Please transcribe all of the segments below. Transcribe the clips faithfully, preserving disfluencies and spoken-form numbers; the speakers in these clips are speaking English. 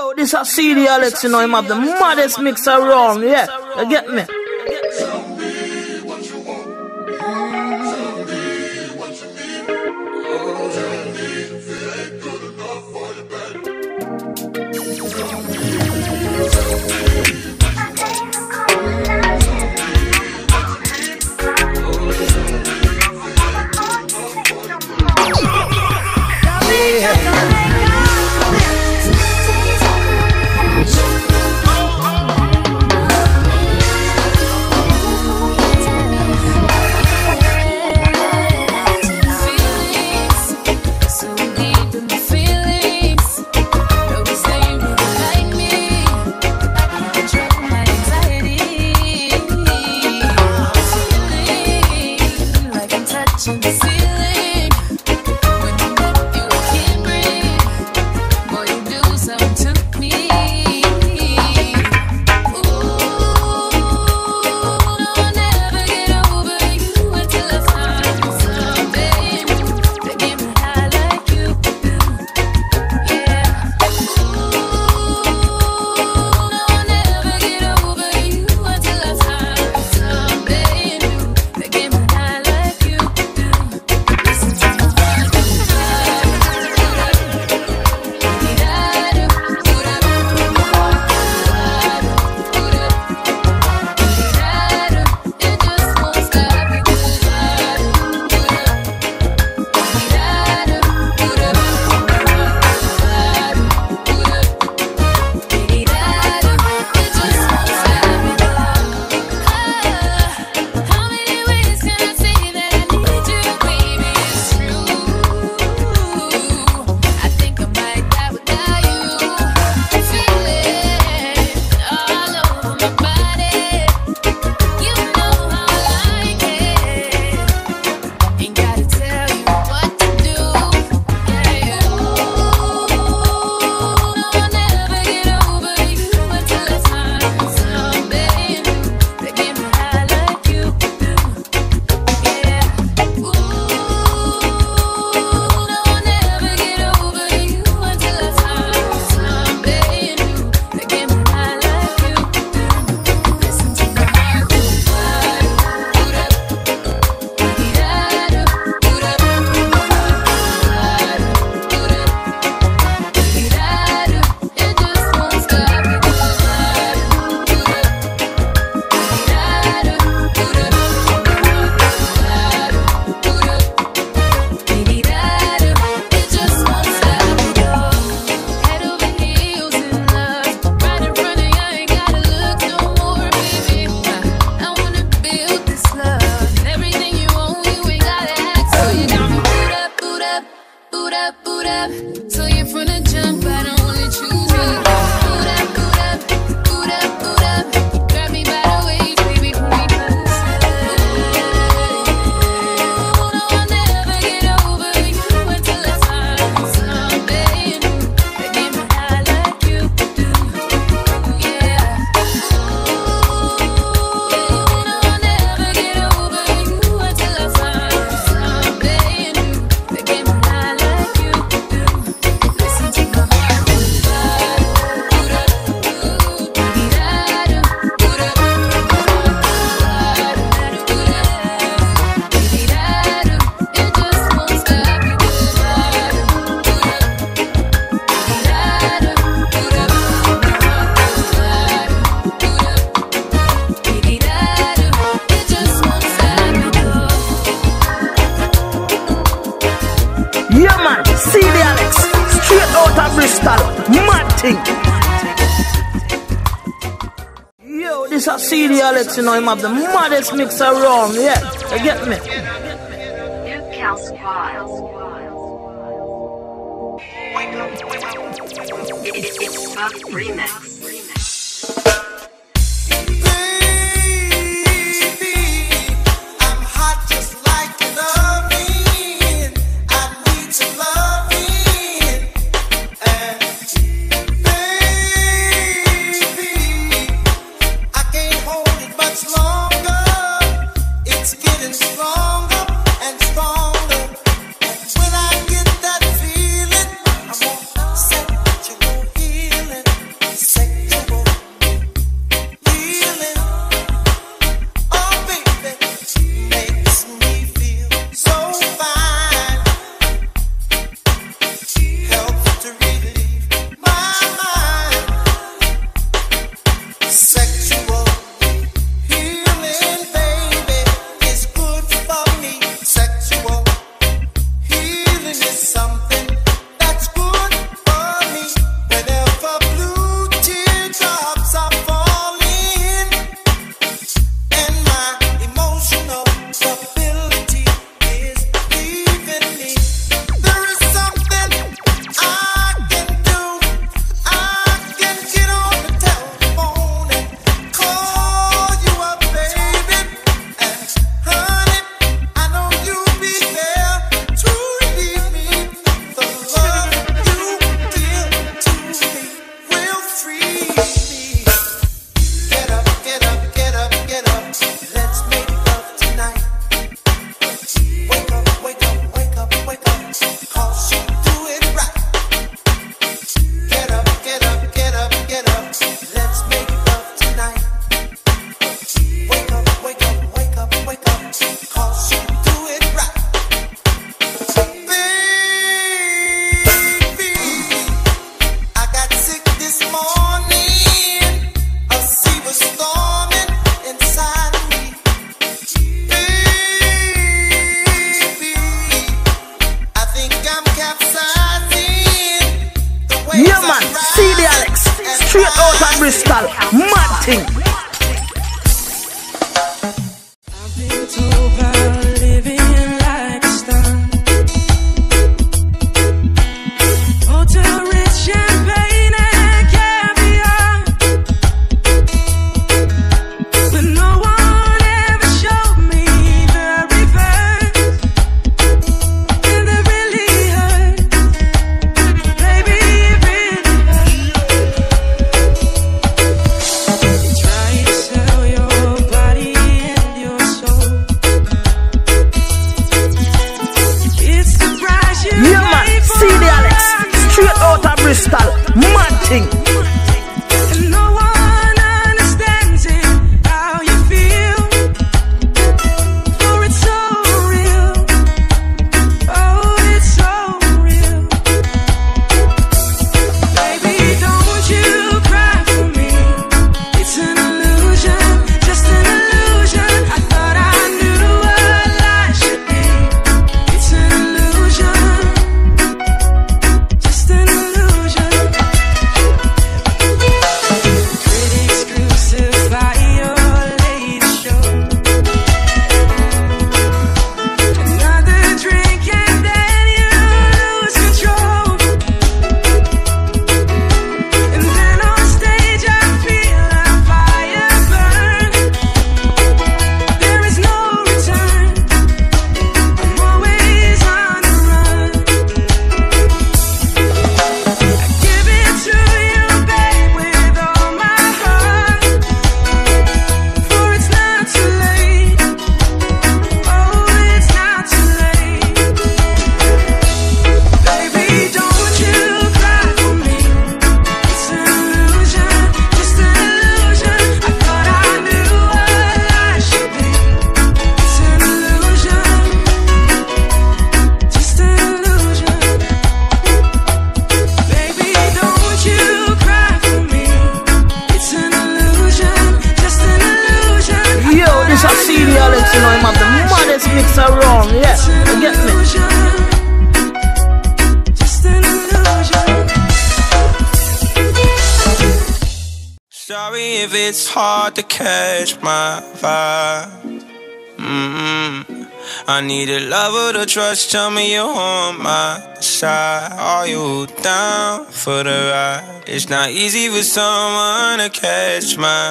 Yo, this a C D Alex, you know, him have the maddest mix around, yeah. You get me? Tell me what you want. Tell me what you need. Tell me if it ain't good enough for you, baby. Tell me, tell me what you want. Yo, this a C D Alex, you know, him have the maddest mix around, yeah. You get me? Cal Squad. It's Buck Remix. When I get that feeling, I won't set you, won't feel it. Bristol, mad thing. I've been told about living like a star. Hotel rich champagne and caviar, but no one ever showed me the reverse, and it really hurts. Baby, it really hurts. You try to sell your body and your soul. It's the price you Yeah man, pay for see the Alex, love. straight out of Bristol, mad thing. And no one understands it, how you feel, for it's so real. Oh, it's so real. Baby, don't you cry for me. It's an illusion, just an illusion. I thought I knew what life should be. It's an illusion, just an illusion. Critics crucify your latest show. Another drink and then you lose control. And then on stage I feel a fire burn. There is no return. I'm always on the run. I give it to you, babe, with all my heart, for it's not too late. Oh, it's not too late. Baby, don't you cry for me. It's an illusion, just an illusion. I thought I knew what life should be. It's an illusion, just an illusion. Baby, don't you cry for me. It's an illusion, just an illusion. Yo, this a C D Alex, you know him have the maddest mix around, yeah, you get me? Just an illusion. Sorry if it's hard to catch my vibe. Mm-mm. I need a lover to trust. Tell me you're on my side. Are you down for the ride? It's not easy for someone to catch my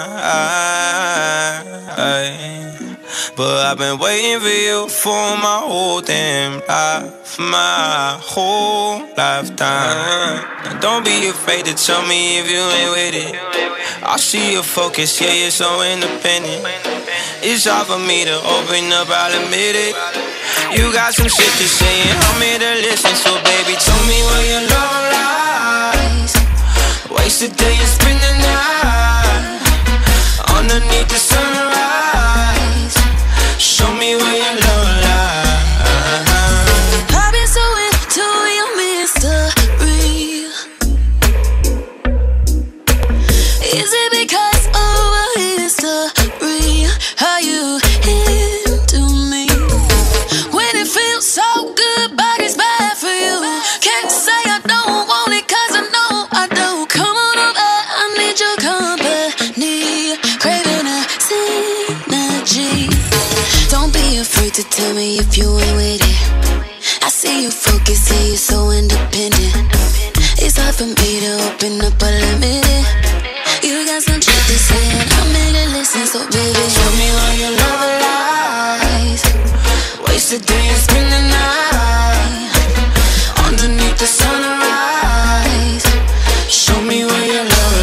eye, but I've been waiting for you for my whole damn life, my whole lifetime. Now don't be afraid to tell me if you ain't with it. I see your focus, yeah, you're so independent. It's hard for me to open up, I'll admit it. You got some shit to say and I'm here to listen. So baby, tell me where your love lies. Waste the day and spend the night underneath the sunrise. Show me where your love lies. I've been so into your mystery. Is it because of a history? How you into me when it feels so good, but it's bad for you. Can't say I don't want it, cause I know I do. Come on over, I need your company. Craving a synergy. Don't be afraid to tell me if you ain't with it. I see you focus, yeah, you're so independent. It's hard for me to open up, I'll admit it. You got some shit to say and I'm here to listen. So baby, Show me where your love lies. Waste the day and spend the night underneath the sunrise. Show me where your love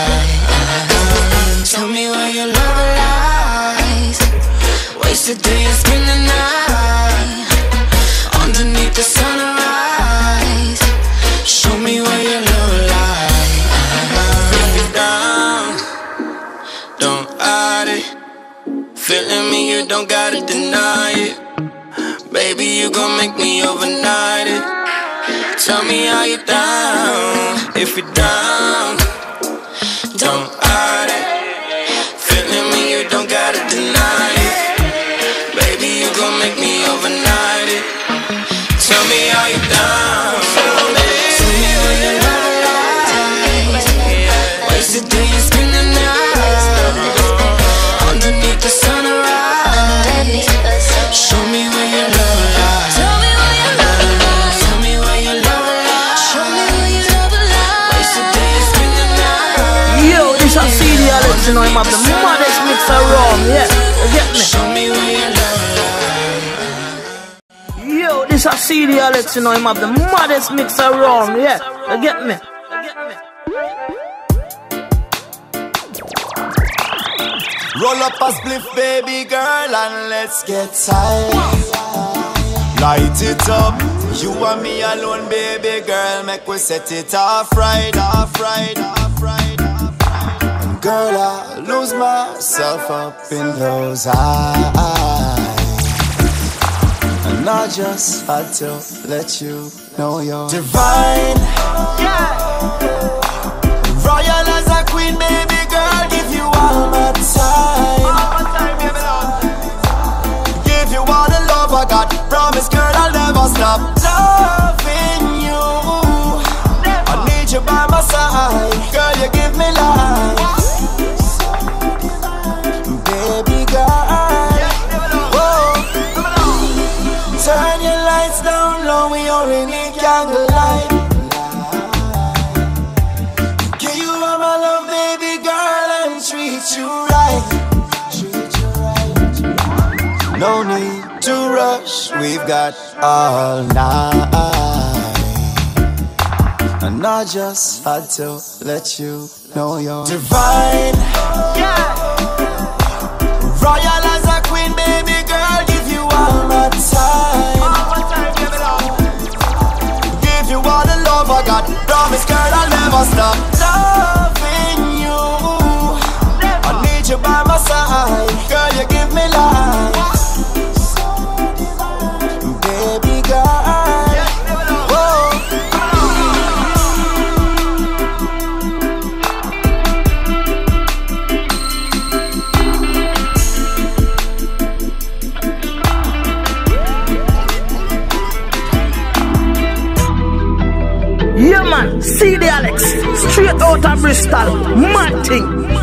lies. Tell me where your love lies. Waste the day and spend the night underneath the sunrise. Show me where your love lies. If you're down, don't hide it. Feeling me, you don't gotta deny it. Baby, you gon' make me overnight it. Tell me how you down. If you're down, don't hide it. Feeling me, you don't gotta deny it. Baby, you gon' make me overnight it. Tell me how you down. Tell me where your love lies. Wasted days, you know him have the maddest mix around, yeah. You get me? Show me where your love lies. Yo, this a C D Alex, you know him have the maddest mix around, yeah. You get me? Roll up a spliff, baby girl, and let's get tight. Light it up, you and me alone, baby girl. Make we set it off right, off right, off right, off right. And girl, I lose myself up in those eyes. And I just had to let you know you're divine. Royal as a queen, baby girl, give you all my time. Give you all the love I got. Promise, girl, I'll never stop loving you. I need you by my side. Girl, you give me life. Baby girl, whoa. Turn your lights down low, we only need candlelight. Give you all my love, baby girl, and treat you right. No need to rush, we've got all night. And I just had to let you know you're divine. Royal as a queen, baby girl, give you all my time. Give you all the love I got. Promise, girl, I'll never stop loving you. I need you by my side. Girl, you give me life. Baby girl, whoa. Yeah man, C D Alex, straight out of Bristol, mad thing.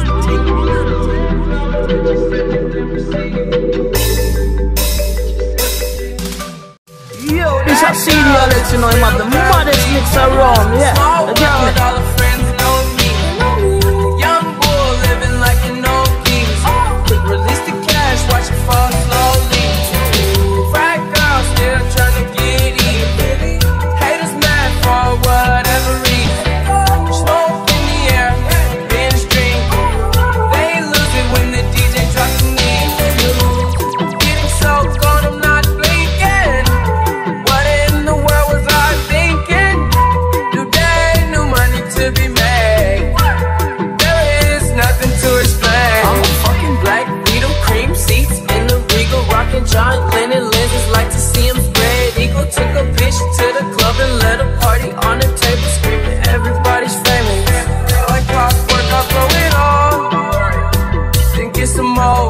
Yo, this a C D Alex, you know him have the maddest mix around, yeah. You get me? All the friends know me. Young bull living like an old king. Quick release the cash, watch it fall slowly. Frat girl still trying to get in. Haters mad for whatever reason. Smoke in the air, binge drink. They lose it when the D J drops the knee. Getting so gone, I'm not blinking. What in the world was I thinking? New day, new money to be made. There is nothing to explain. I'm a fucking black Beetle, cream seats in the Regal, rocking John Lennon lenses, like to see him spread eagle. Took a bitch to the club and let a party on the table, screaming everybody's famous. Like clockwork, I blow it all, then get some more.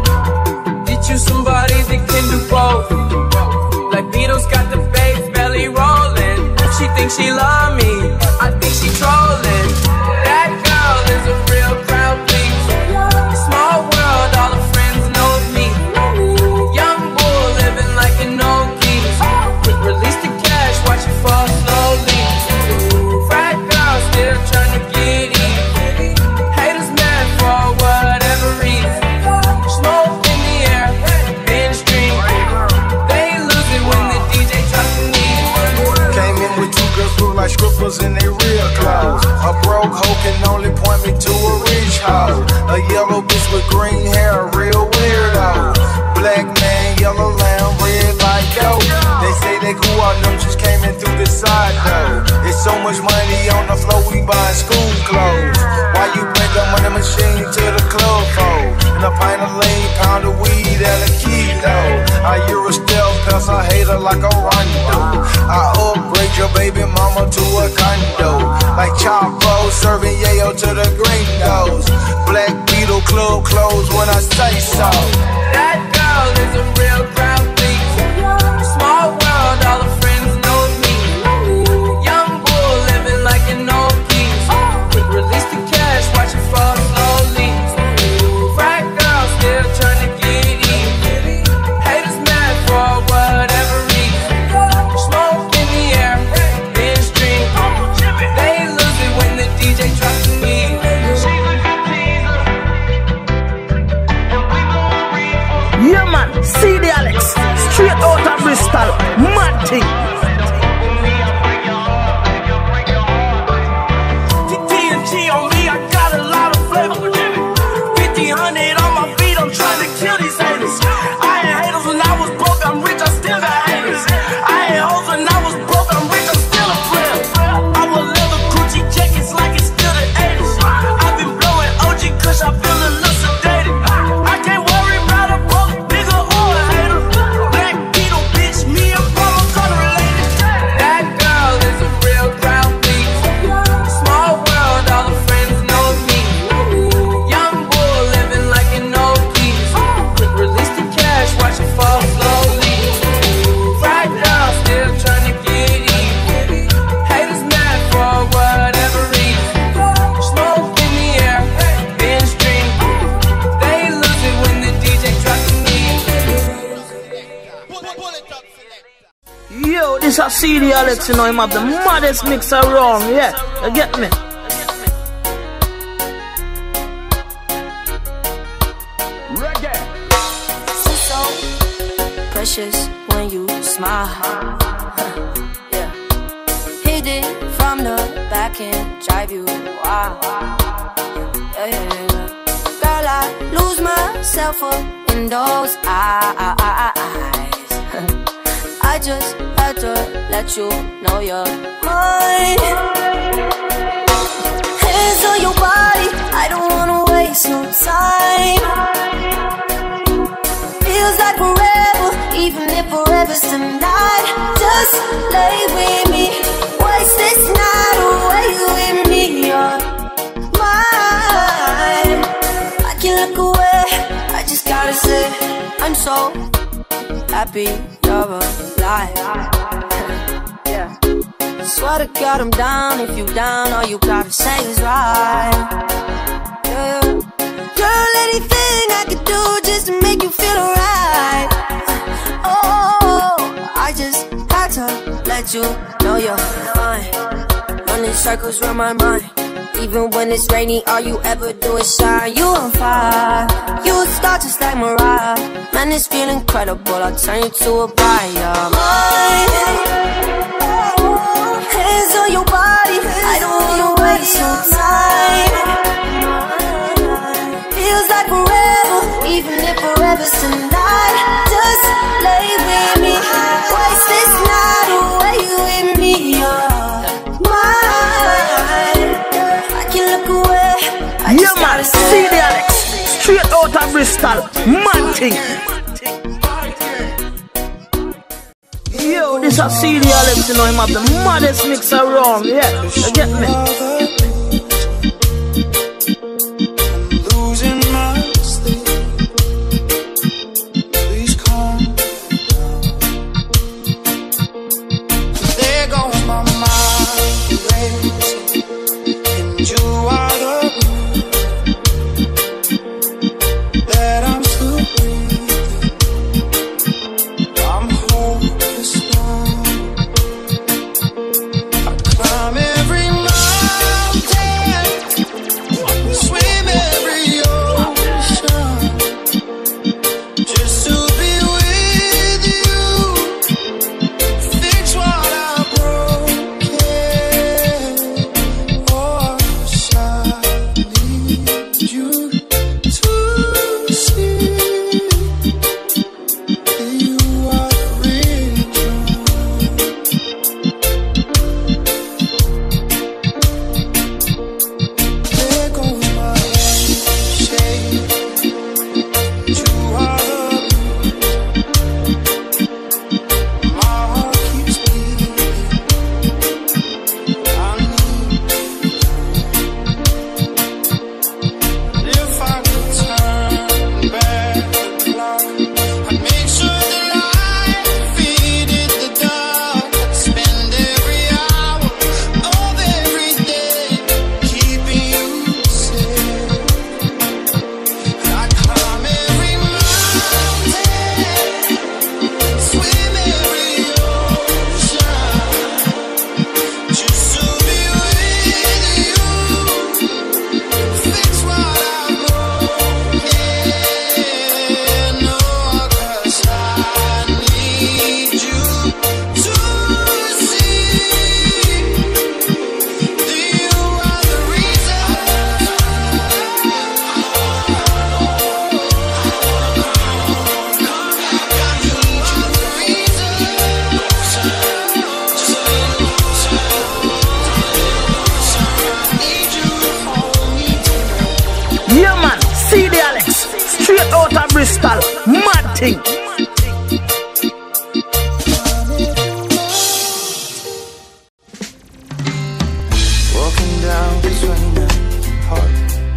Get you somebody that can do both. Like Beatles got the bass belly rolling. She thinks she love me, I think she trolling. That girl is a real crowd pleaser. Small world, all her friends know me. Young bull living like an old geese. Quick release the cash, watch it fall slowly. Frat girl still trying to get in. Haters mad for whatever reason. Smoke in the air, binge drink. They lose it when the D J drops the knee. Came in with two girls who like strippers in their real clothes. A broke hoe can only point me to a rich hoe. A yellow bitch with green hair, a real weirdo. Black man, yellow lamb, red like dope. They say they cool on them, just came in through the side though. It's so much money on the floor, we buying school clothes. Why you bring the money machine to the club for? And a pint of lean, pound of weed, and a kilo. I hear a stealth, cause I hate her like a rondo. I upgrade your baby mama to a condo. Like Chapo, serving yayo to the gringos. Black Beetle club clothes when I say so. That girl is a real crowd pleaser. Small world, all her friends know me. Young bull living like an old geese. Quick release the cash, watch it fall slowly. Frat girl still trying to get in. Haters mad for whatever reason. Smoke in the air, binge drink. They lose it when the D J drops the knee. She's a good teaser. this a C D Alex, you know, him have the maddest mix around, yeah. You get me? Reggae. So, so precious when you smile. Yeah. Hit it from the back and drive you wild. Yeah, yeah, yeah. Girl, I lose myself up in those eyes. I just had to let you know you're mine. Hands on your body, I don't wanna waste no time. Feels like forever, even if forever's tonight. Just lay with me, waste this night away with me. You're mine. I can't look away, I just gotta say I'm so happy you're alive. Yeah. Swear to God I'm down. If you down, all you gotta say is right. Yeah. Girl, anything I could do just to make you feel alright. Oh, I just had to let you know you're mine. Running circles around my mind. Even when it's rainy, all you ever do is shine. You on fire, you a star just like Mariah. Man, this feel incredible, I'll turn you to a bride. You're mine. Hands on your body, I don't wanna waste no time. Feels like forever, even if forever's tonight. Just lay with me, waste this night away with me. You're mine. I can't look away, I Yeah, just man, gotta C say D Alex, straight out of Bristol, man thing. Yo, this a C D Alex, you know, him have the maddest mix around, yeah. You get me? Losing my sleep. Please calm down. There goes my mind racing, and you are the reason that I'm still breathing. I'm hopeless now. I climb every mountain, swim every ocean, just to be with you. Fix what I broken. Oh, I need you to see you are real. There goes my shade. You are the my heart keeps beating. I need if I could turn back the clock, I'd make sure that I defeated the dark. I'd spend every hour of every day keeping you safe. I'd climb every mountain, swim every ocean, just to be with you. Fix what I'm broken. No, 'cause I need you to see that you are the reason. Yeah, man, C D Alex, straight out of Bristol, mad thing. Walking down twenty-ninth Park,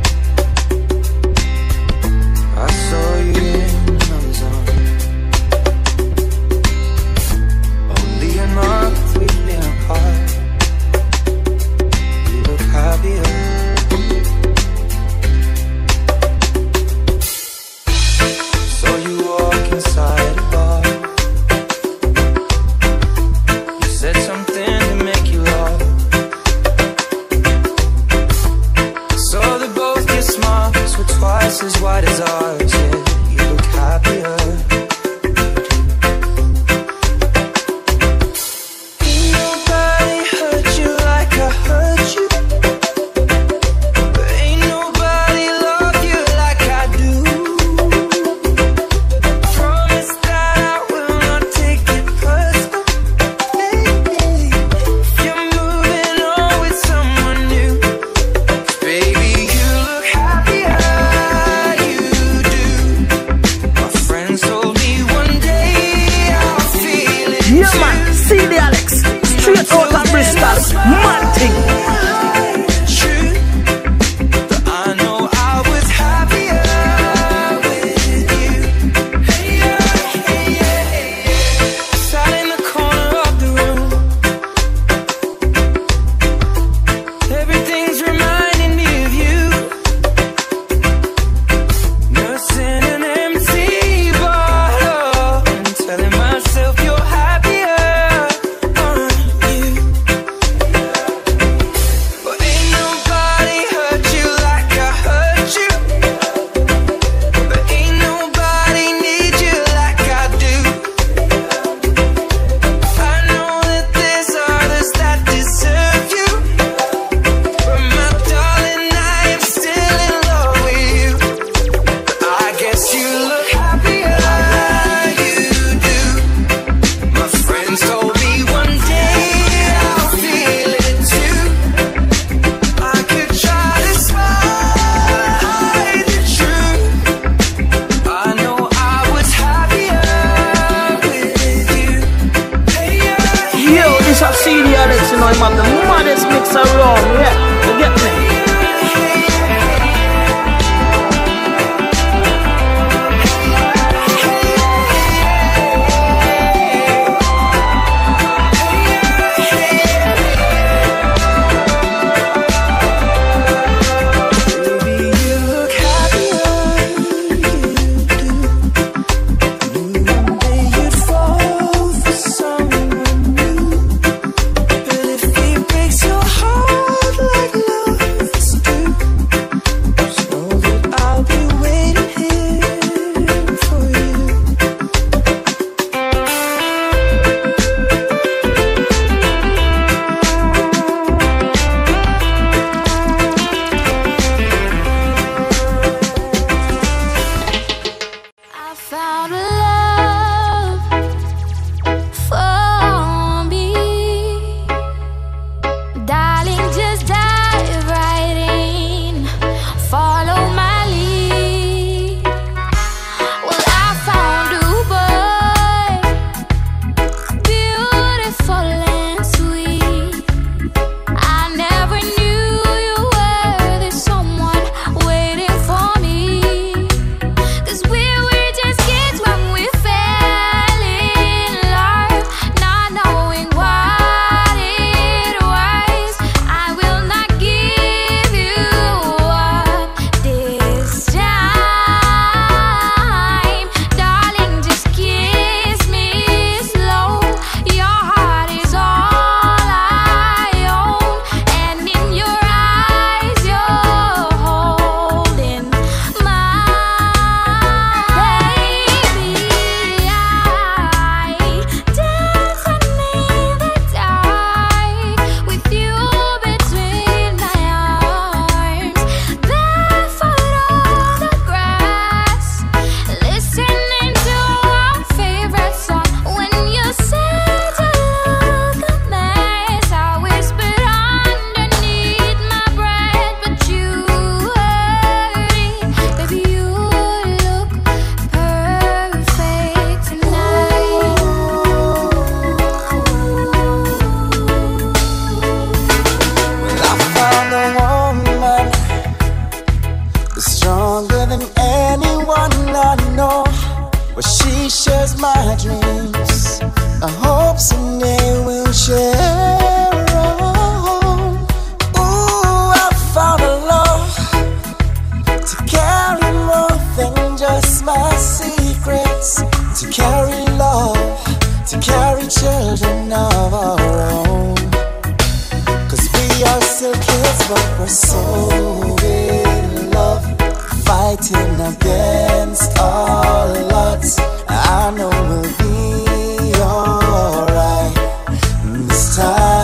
I saw you in another zone. Only a month we've been apart. You look happier. Saw you walk inside look twice as wide as ours, yeah, you look happier. Ain't nobody hurt you like I hurt you. Ain't nobody love you like I do. Promise that I will not take it personal, baby. If you're moving on with someone new, baby, you look happier, you do. My friends told me one day I'll feel it Yeah, man, see the Alex, straight out of Bristol, man thing. true, but I know I was happier with you. Hey, yeah, hey, yeah, hey, yeah. Sat in the corner of the room. Everything's reminding me of you. Nursing an empty bottle and telling myself you're happier, aren't you? But ain't nobody hurt you like I hurt you. But ain't nobody need you like I do. I know that there's others that deserve you, but my darling, I am still in love with you. I guess you look happier, you do. My friends told me one day I'll feel it too. I could try to smile, hide the truth. I know I was happier with you. Hey, yeah. Yo, this a C D Alex, you know, him have the maddest mix around, yeah, you get me? Baby, you look happier, you do. Knew one day you'd fall for someone new. But if he breaks your heart like love's do, just know that I'll be waiting here for you. I found a love for me. Darling, just dive right in. Follow my lead. Well, I found a boy, beautiful and sweet. I never knew you were the someone waiting for me. 'Cause we were just kids when we fell in love, not knowing what it was. I will not give you up this time. Darling, just kiss me slow. Your heart is all I own, and in your eyes you're holding mine, baby. I dance underneath the dark with you between my arms, barefoot on the grass, listening to our favorite song. When you said you look a mess, I whispered underneath my breath, but you heard it. Baby, you look perfect tonight. I found a woman that's stronger than anyone I know. Well, she shares my dreams. I hope someday we'll share. Ooh, I found a love to carry more than just my secrets, to carry love, to carry children of our own. 'Cause we are still kids, but we're so in love. Fight fighting against all odds. I know we'll be alright this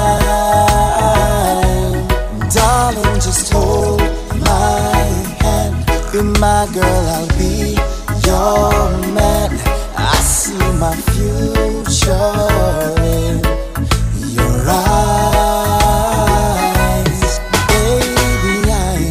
time. Darling, just hold my hand. Be my girl, I'll be your man. I see my future in your eyes. Baby, I'm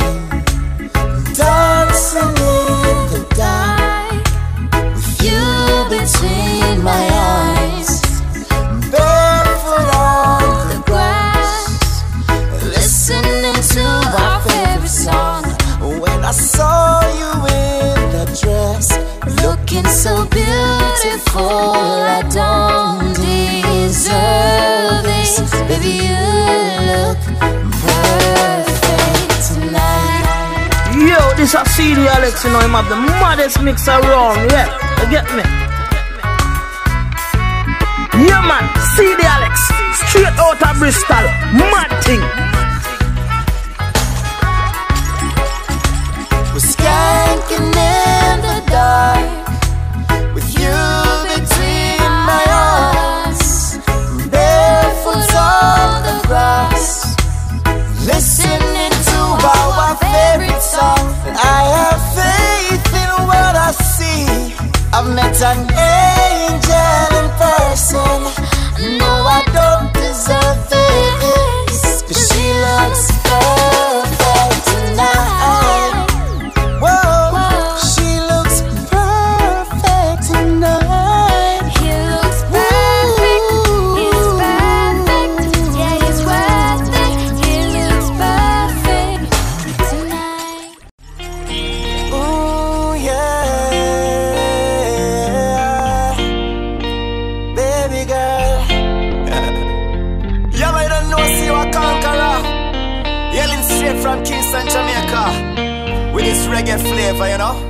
dancing in the dark with you between my eyes, barefoot on the grass, listening to our favorite song. When I saw you in that dress, looking so beautiful, I don't deserve this. Baby, you look perfect tonight. Yo, this a C D Alex, you know him have the maddest mix around, yeah, you get me? Yeah man, C D Alex, straight out of Bristol, mad thing. We're skanking in the dark with you between my arms, barefoot on the grass, listening to our favorite song. I have faith in what I see. I've met an angel in person. No, I don't deserve this, 'cause she looks perfect tonight. Whoa, she looks perfect tonight. He looks perfect, he's perfect, yeah, he's worth it. He looks perfect tonight. Ooh, yeah, baby girl. Yeah, I don't know, see you a conqueror. Yelling straight from Kingston, Jamaica, with this reggae flavor, you know.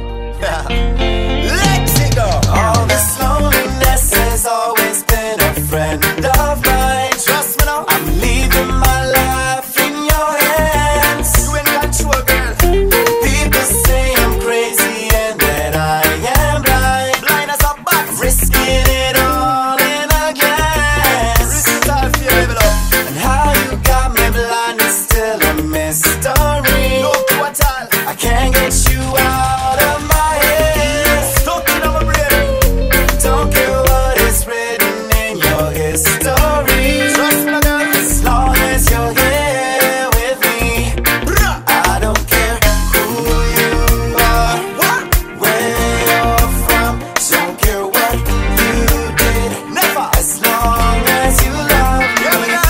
Let's go. All this loneliness has always been a friend of mine. Trust me now, I'm leaving my life in your hands. You in control, girl. People say I'm crazy and that I am blind. Blind as a bat, risking it all in a glance. Risk it all for you, baby love. And how you got me blind is still a mystery. No clue at all. I can't get you out of my head. Stuck in my brain. Don't care what is written in your history. Trust me, girl. As long as you're here with me, I don't care who you are, where you're from. Don't care what you did. Never. As long as you love me, who you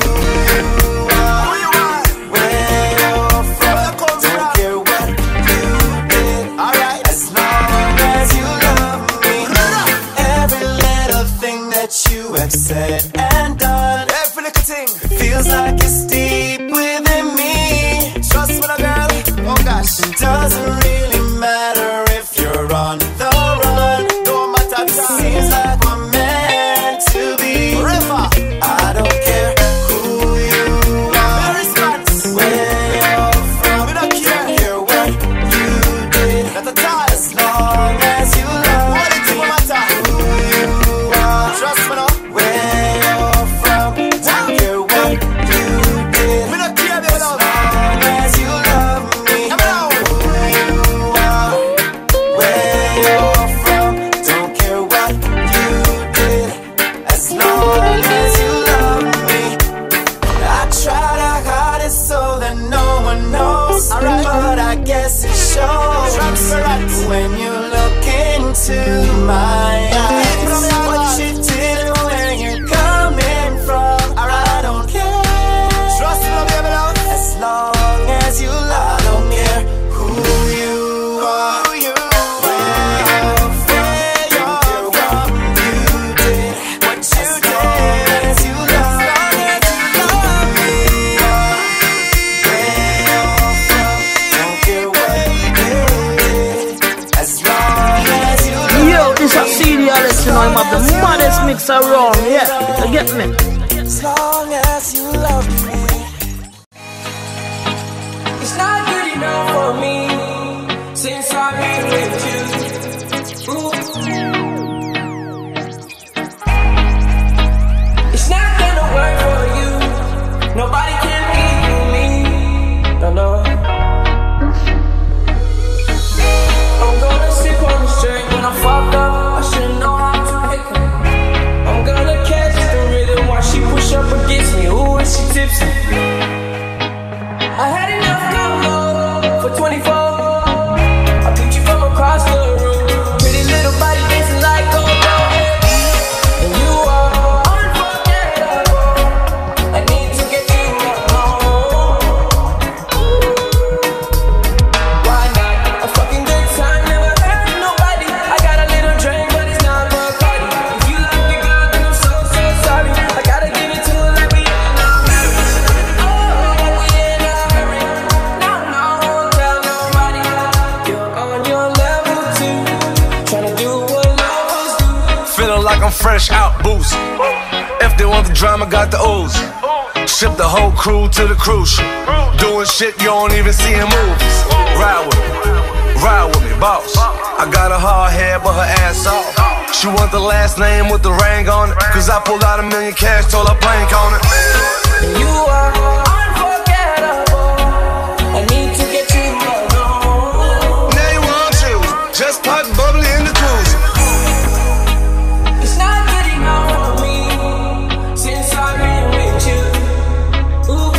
are, where you're from. Don't care what you did. Alright. As long as you love me, every little thing that you have said and done, every little thing, feels like it's deep within me. Trust me, girl. Oh gosh, doesn't really matter if you're on the run. No matter, seems like we're meant to be forever. I don't care who you are, where you're from. We don't care. Don't care what you did. Not at all. As long as you love me, who you are. Trust me now. Where you're from. Don't care what you did. We don't care, baby love. As long as you love me, who you are, where you're from. Don't care what you did. As long as you love me. I tried our hardest so that no one knows, but I guess it shows when you look into my eyes. What you did and where you're coming from, I don't care. Trust me, baby love. As long as you love, I don't care who you are, where you're from, you did what you did. As you love, as you love me, where you're from. Don't care what you did. As long as you love. Yo, this a C D Alex, you know him have the maddest mix around, yeah, you get me? As long as you love me. It's not good enough for me since I'm fresh out boost. If they want the drama, got the ooze. Ship the whole crew to the cruise ship. Doing shit you don't even see in movies. Ride with me, ride with me, boss. I got a hard head, but her ass off. She want the last name with the ring on it. Cause I pulled out a million cash, told her plank on it. You are unforgettable. I need to get you alone. Now you want you, just pop bubbly in the cruise. It's not good enough for me since I've been with you. Ooh.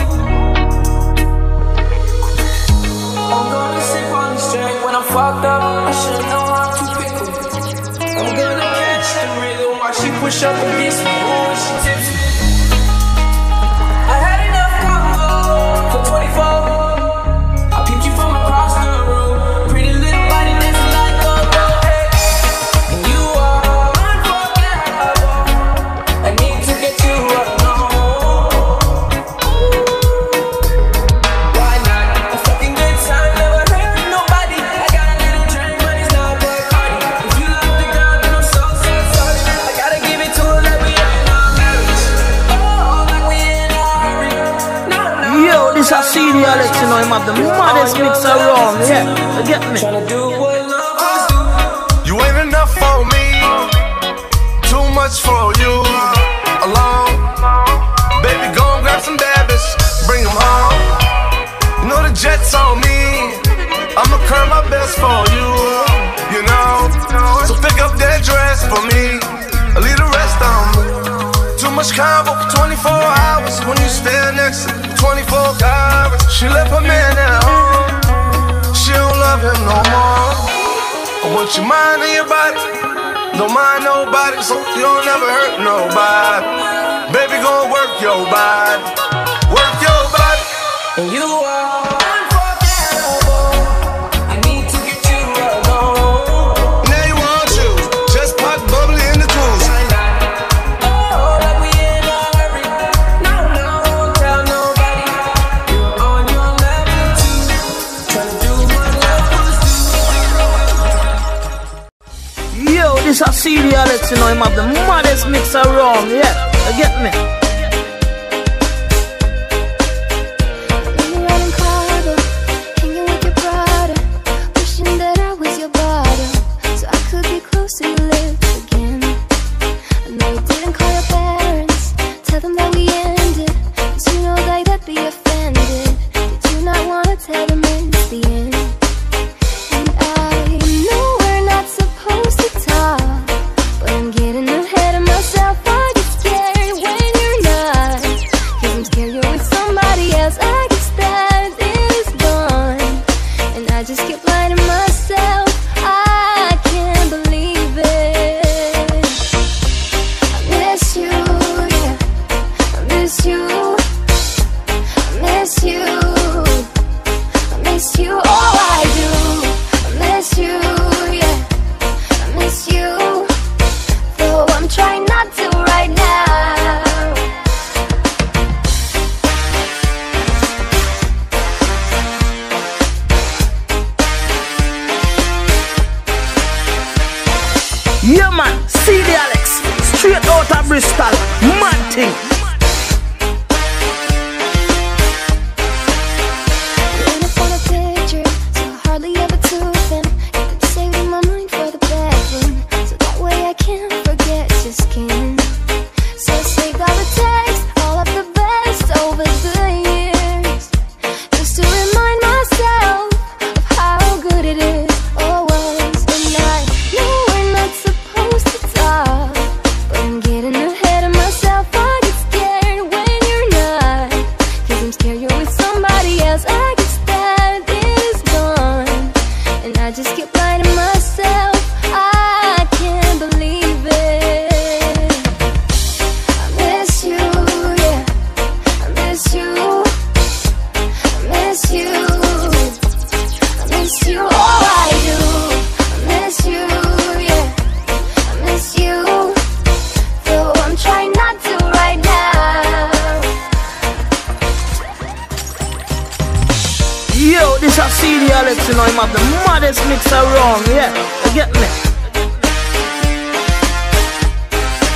I'm gonna sip on the strength when I'm fucked up. I should know how to pick up. I'm gonna catch the rhythm while she push up against me. Ooh, she tips me. I had enough combo for twenty-four. I peeped you from across the room. Pretty little body dancing like a girl. Hey. And you are unforgettable. I need to get you alone. Why not? A fucking good time, never hurt nobody. I got a little drink, but it's not Bacardi. If you love the girl, then I'm so, so sorry. I gotta give it to her like we in our marriage. Oh, like we in a hurry. No, no. Yo, this a C D Alex, you know him have the maddest mix around, yeah, you get me? Tryna do what lovers do. You ain't enough for me, too much for you. Alone, baby, go and grab some bad bitch, bring them home. You know the jet's on me, I'ma curl my best for you. You know, so pick up that dress for me, leave the rest on me. Too much combo for twenty-four hours when you stand next to twenty-four hours. She left her man at home, she don't love him no more. I want your mind and your body, don't mind nobody, so you don't never hurt nobody. Baby, go and work your body, work your body. And you are unforgettable. I need to get you alone. Now you want you, just pop bubbly in the cruise. Oh, like we in a hurry. No, no, won't tell nobody. You're on your level too. Tryna do what lovers do. Yo, this a C D Alex, you know him have the maddest mix around, yeah, you get me? Yeah man, C D Alex, straight out of Bristol, mad thing. This a C D Alex, you know him have the maddest mix around, yeah, you get me?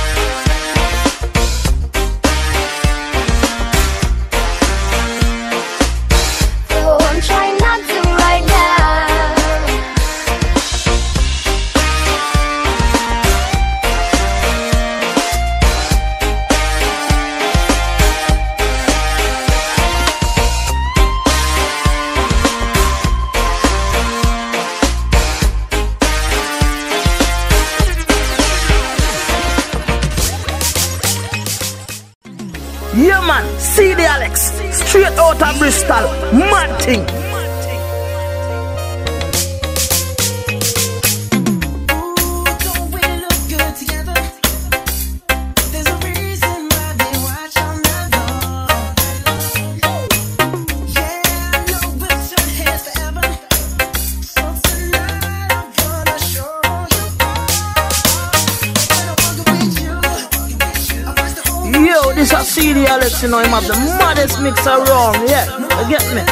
out of Bristol. Mad thing. Yo, this a C D Alex, you know him have the maddest mix around, yeah, you get me?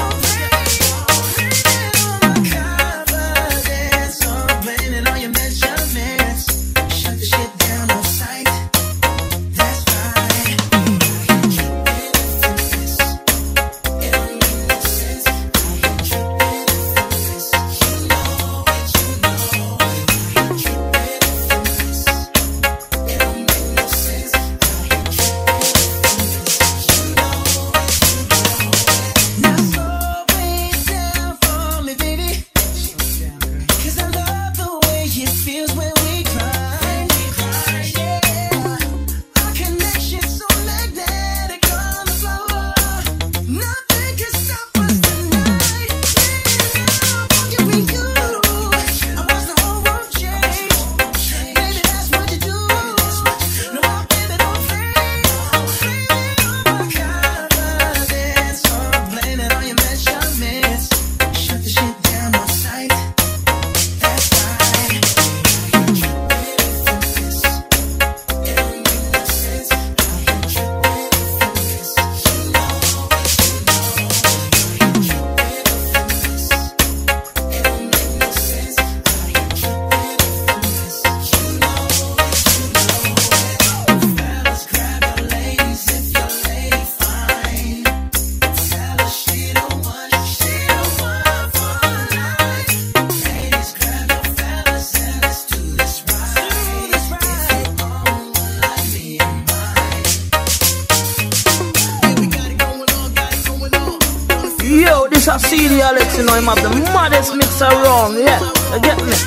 Yo, this a C D Alex, you know him have the maddest mix around, yeah, you get me?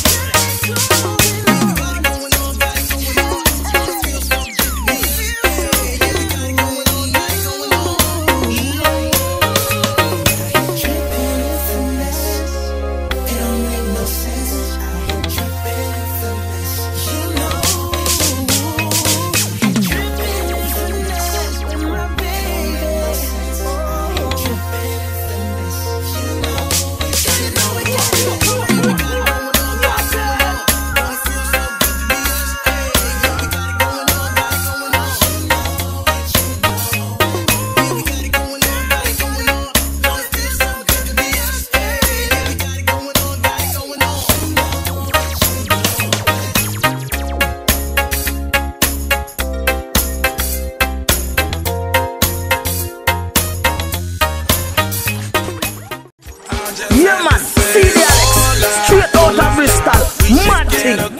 Yeah man, C D Alex, straight out of Bristol, mad thing.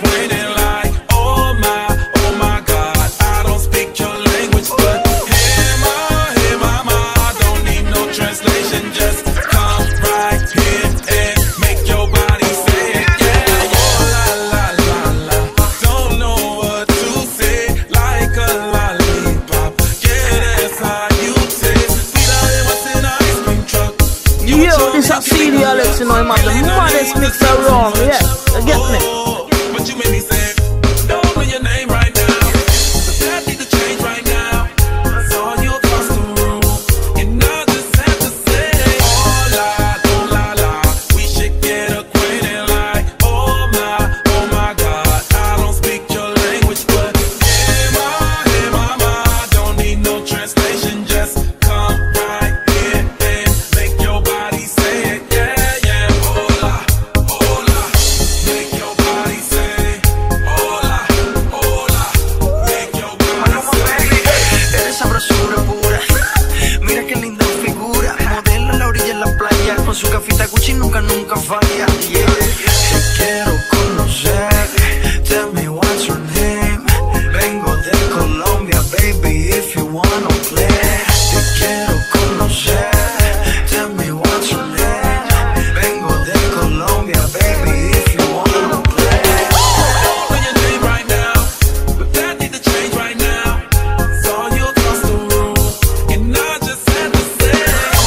Oh my, oh my God, I don't speak your language, but hey ma, hey mama, I don't need no translation, just come right here and make your body say it, yeah. Oh la la la la, don't know what to say, like a lollipop, yeah that's how you taste, sweeter than what's in an ice cream truck. Yo, this a C D Alex, you know him have the maddest mix around, yeah, you get me? But you made me say, don't know your name right now, but that need to change right now. I saw you across the room, and I just have to say, oh la, oh la la, we should get acquainted like, oh my, oh my God, I don't speak your language, but hey ma, hey mama, I don't need no translation, just come right here and make your body say it, yeah, yeah, hola, hola, make your body say, hola, hola, make your body say. Eres sabrosura pura, mira qué linda figura, modelo en la orilla de la playa, con su cafita Gucci nunca, nunca falla, yeah. Te quiero conocer, tell me what's your name, vengo de Colombia, baby, if you wanna play. Te quiero conocer, tell me what's your name, vengo de Colombia, baby, if you wanna play. Don't know your name right now, but that need to change right now. Saw you across the room, and I just had to say,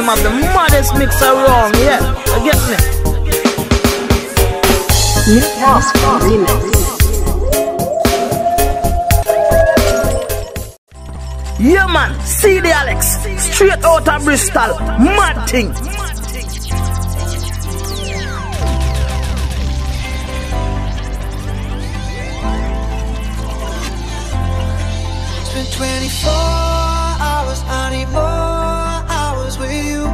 him have the maddest mix around, yeah. You get me? Newcastle Remix. Yeah man, see the Alex, straight out of Bristol, mad thing. It's been twenty-four hours, I need more hours with you.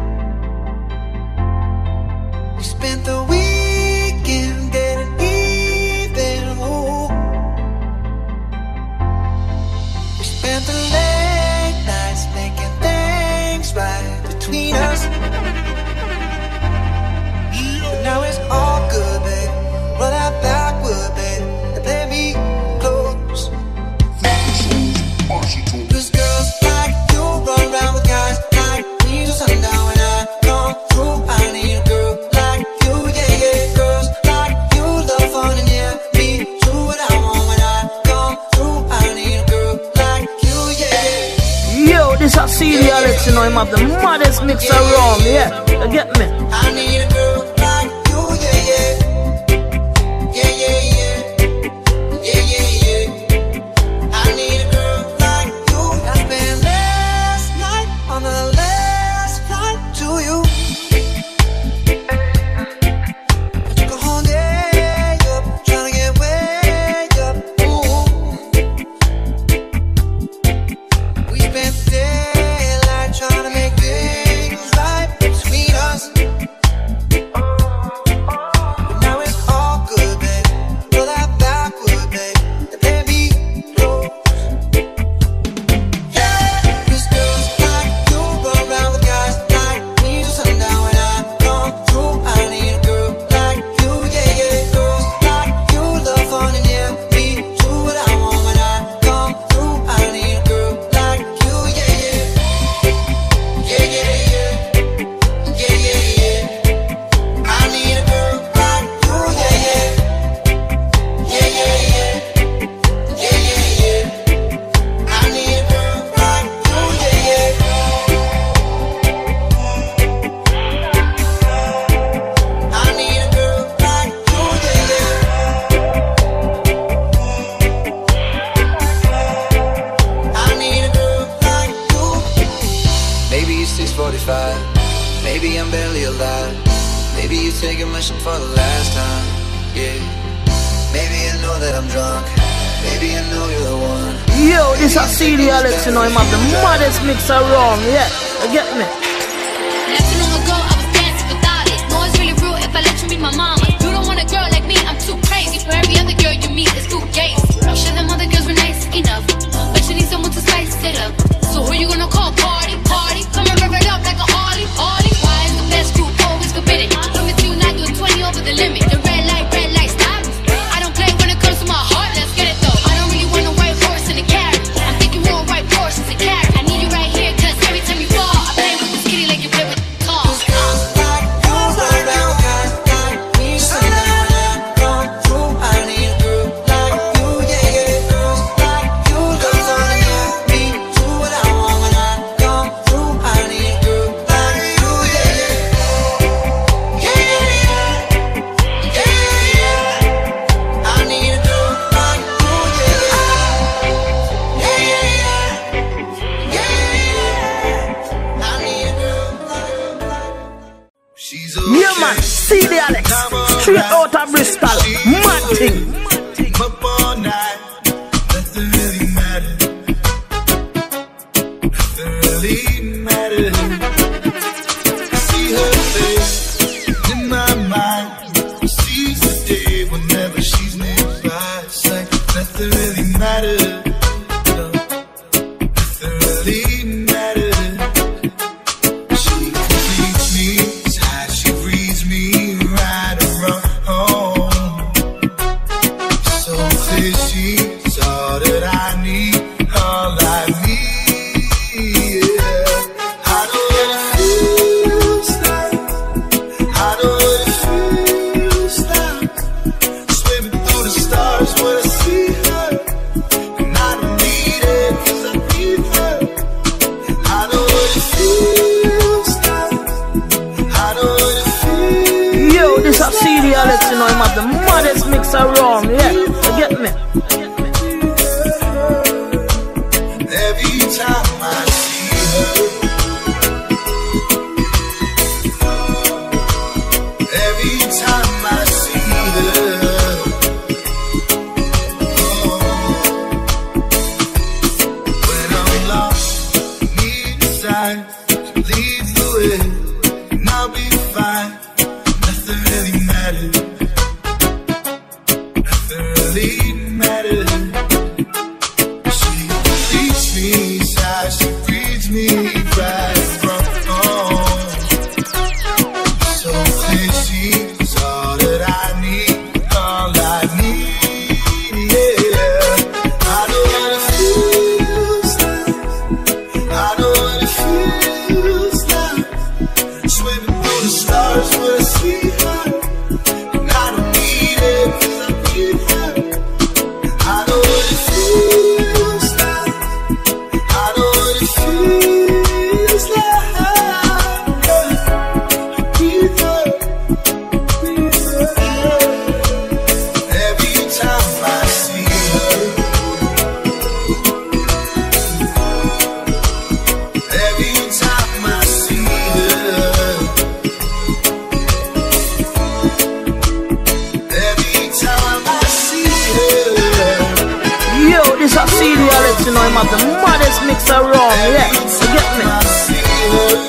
We spent the weekend getting even, ooh. We spent the late nights making things right between us. But now it's all good, babe. Run out backward, babe, and play me close. Cause girls like you run around with guys like me till sundown. When I come through, I need a girl like you, yeah, yeah. Girls like you love fun and yeah, me do what I want. When I come through, I need a girl like you, yeah, yeah. Yo, this a C D Alex, you know him have the maddest mix around, yeah. You get me? I need a girl like you, yeah, yeah. Yeah, yeah, yeah. Yeah, yeah, yeah. I need a girl like you. I spent last night on the last flight to you. I took a whole day up, trying to get way up. Ooh. We spent the daylight trying to make things right between us. But now it's all good, babe. Roll that backward, babe, and play me close. Yeah, 'cause girls like you run around with guys like me till sundown. When I come through, I need a girl like you, yeah, yeah. Girls like you love fun and yeah, me do what I want. When I come through, I need a girl like you, yeah, yeah. Yeah, yeah, yeah. Yeah, yeah, yeah. I need a girl like you, yeah, yeah. Yeah, yeah, yeah. Yeah, yeah, yeah. I need a girl like you, yeah, yeah. I need a girl like you, yeah, yeah. I need a girl like you. Maybe it's six forty-five. Maybe I'm barely alive. Maybe you're taking my shit for the last time. Yeah. Maybe I know that I'm drunk. Maybe I know you're the one. Yo, this a C D Alex, you know him have the maddest mix around, yeah. You get me? Not too long ago, I was dancing without it. No, it's really real if I let you meet my mama. You don't want a girl like me, I'm too crazy. For every other girl you meet, it's too gay. I'm sure them other girls were nice enough, but you need someone to spice it up. So who you gonna call? Party, party. Come and rev it up like a Harley, Harley. Why is the best group always forbidden? I'm with you, not doing twenty over the limit. The red light, red light, stop. I don't play when it comes to my heart, let's get it though. I don't really want a white horse and a carrot. I'm thinking more white horses and carrot. I need you right here, cause every time you fall, I play with this kitty like you play with the car. Yeah man, C D Alex, straight out of Bristol, mad thing. Up all night, nothing really matters. Nothing really matters. See her face in my mind. Sees the day whenever she's nearby. It's like nothing really matters. No, nothing really matters. She completes me, it's how she reads me right around home. Yo, this a C D, I'll let you know him have the maddest mix around, yeah, you get me? Every time I see her, every time I see her, oh, when I'm lost, need a sign to lead the way, and I'll be fine. Nothing really matters. Nothing really matters. She leads me inside, she breathes me right from home. So clear, she's all that I need, all I need, yeah. I know what it feels like. I know what it feels like. Swimming through the stars when I see her, and I don't need it 'cause I need her. I know what it feels like. I know what it feels like. I need her, need her. Every time I see her, every time I see her, every time I see her. Yo, this a C D, I'll let you know him have the maddest mix around, yeah, you get me?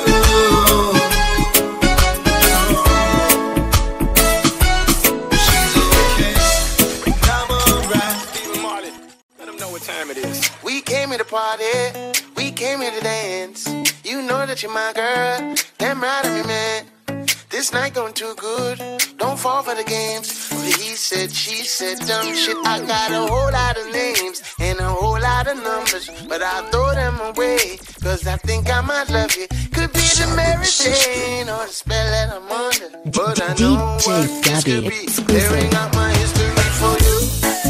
We came here to party, we came here to dance. You know that you're my girl, damn right of me, man. This night going too good, don't fall for the games. He said, she said, dumb shit. I got a whole lot of names and a whole lot of numbers, but I throw them away, cause I think I might love you. Could be the Mary Jane or the spell that I'm under, but I know what this could be. Clearing out my history for you.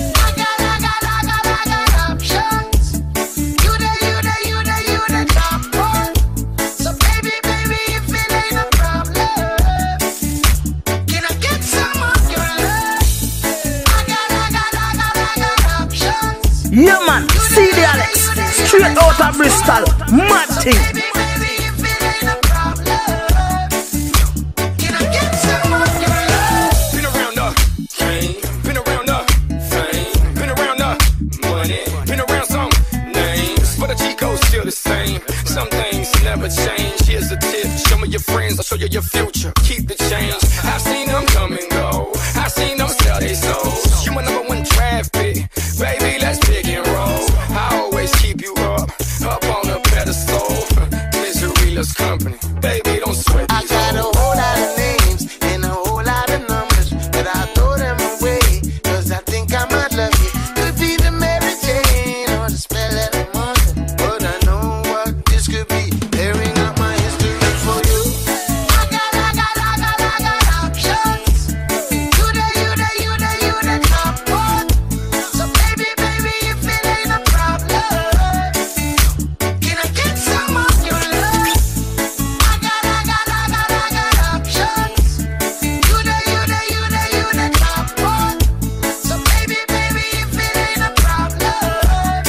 Yeah man, C D Alex, straight out of Bristol, mad thing. Been around the fame, been around the fame, been around the money, been around some names, but the Chico's still the same. Some things never change. Here's a tip: show me your friends, I'll show you your future. Keep the change. I've seen them come and go. I've seen them sell their souls. You my number one draft pick, baby. Let's pick and roll. I always keep you up, up on a pedestal. Misery loves company, baby. Don't sweat. I got a whole lot of names and a whole lot of numbers, but I throw them away, cause I think I might love you. Could be the Mary Jane or the spell that I'm under, but I know what this could be. Airing out my history for you. I got, I got, I got, I got options. You the, you the, you the, you the top one. So baby, baby, if it ain't a problem, can I get some of your love? I got, I got, I got, I got options. You the, you the, you the, you the top one. So baby, baby, if it ain't a problem,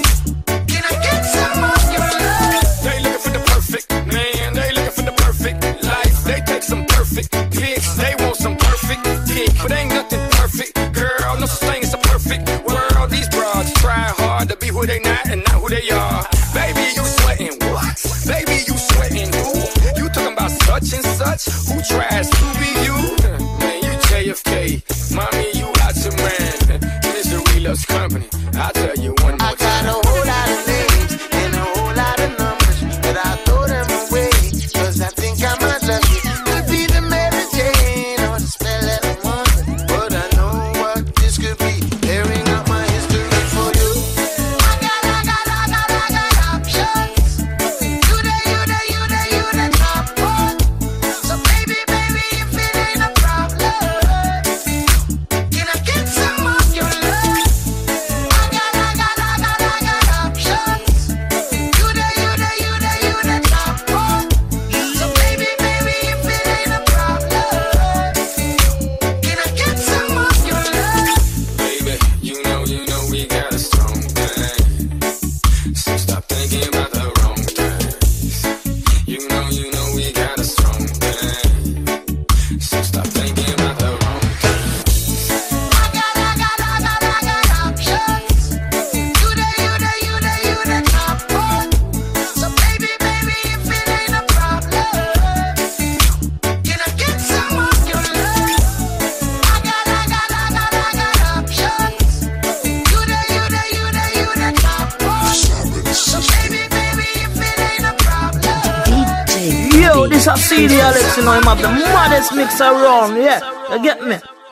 can I get some of your love? They looking for the perfect man, they looking for the perfect life. They take some perfect pics, they want some perfect dick, but ain't nothing perfect, girl. No such thing as a perfect world. These broads try hard to be who they not and not who they are. Baby, you sweating what? Baby, you sweating who? You talking about such and such? Who tries to be you? Man, you J F K, mommy, you out your man. Misery loves company. I'll tell you one more I got a whole lot of names and a whole lot of numbers, but I throw them away, cause I think I might love you. Could be the Mary Jane or the spell that I'm under, but I know what this could be. Airing out my history for you. I got, I got, I got, I got options. You the, you the, you the, you the top one. So baby, baby, if it ain't a problem, this a C D, Alex, you know, him have the maddest mix around, yeah. You get me?